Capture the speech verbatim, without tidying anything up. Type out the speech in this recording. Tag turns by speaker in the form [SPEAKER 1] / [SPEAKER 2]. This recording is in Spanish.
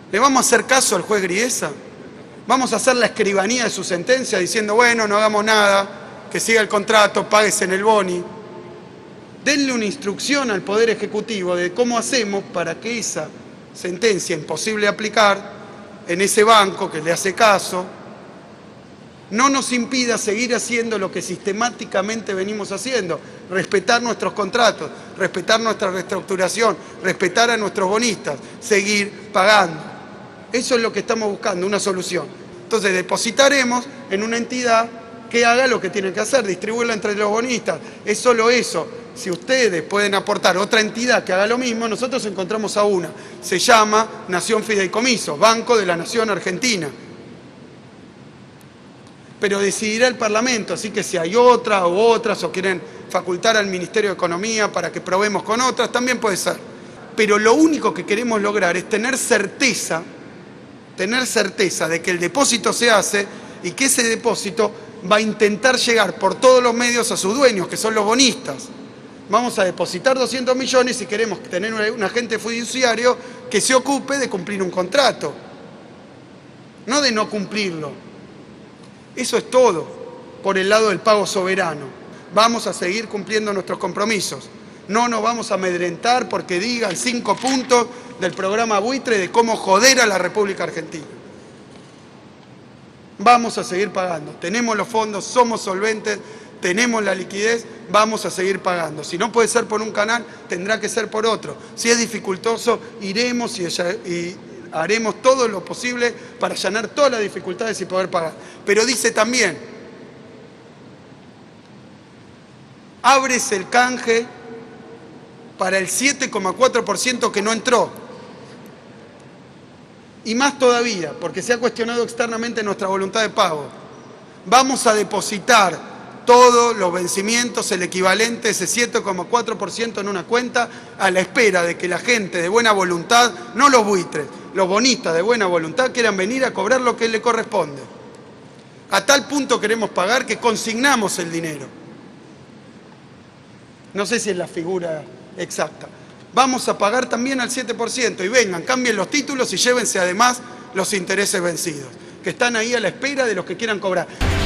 [SPEAKER 1] ¿Le vamos a hacer caso al juez Griesa? ¿Vamos a hacer la escribanía de su sentencia diciendo, bueno, no hagamos nada, que siga el contrato, páguese en el boni? Denle una instrucción al Poder Ejecutivo de cómo hacemos para que esa sentencia imposible de aplicar en ese banco que le hace caso no nos impida seguir haciendo lo que sistemáticamente venimos haciendo, respetar nuestros contratos, respetar nuestra reestructuración, respetar a nuestros bonistas, seguir pagando. Eso es lo que estamos buscando, una solución. Entonces depositaremos en una entidad que haga lo que tiene que hacer, distribuirla entre los bonistas. Es solo eso. Si ustedes pueden aportar otra entidad que haga lo mismo, nosotros encontramos a una. Se llama Nación Fideicomiso, Banco de la Nación Argentina. Pero decidirá el Parlamento, así que si hay otra o otras, o quieren facultar al Ministerio de Economía para que probemos con otras, también puede ser. Pero lo único que queremos lograr es tener certeza, tener certeza de que el depósito se hace y que ese depósito va a intentar llegar por todos los medios a sus dueños, que son los bonistas. Vamos a depositar doscientos millones y queremos tener un agente fiduciario que se ocupe de cumplir un contrato, no de no cumplirlo. Eso es todo por el lado del pago soberano. Vamos a seguir cumpliendo nuestros compromisos. No nos vamos a amedrentar porque digan cinco puntos del programa Buitre de cómo joder a la República Argentina. Vamos a seguir pagando. Tenemos los fondos, somos solventes, tenemos la liquidez, vamos a seguir pagando. Si no puede ser por un canal, tendrá que ser por otro. Si es dificultoso, iremos y... y haremos todo lo posible para allanar todas las dificultades y poder pagar. Pero dice también, abres el canje para el siete coma cuatro por ciento que no entró. Y más todavía, porque se ha cuestionado externamente nuestra voluntad de pago. Vamos a depositar todos los vencimientos, el equivalente a ese siete coma cuatro por ciento en una cuenta, a la espera de que la gente de buena voluntad, no los buitres, los bonistas de buena voluntad quieran venir a cobrar lo que le corresponde. A tal punto queremos pagar que consignamos el dinero. No sé si es la figura exacta. Vamos a pagar también al siete por ciento y vengan, cambien los títulos y llévense además los intereses vencidos, que están ahí a la espera de los que quieran cobrar.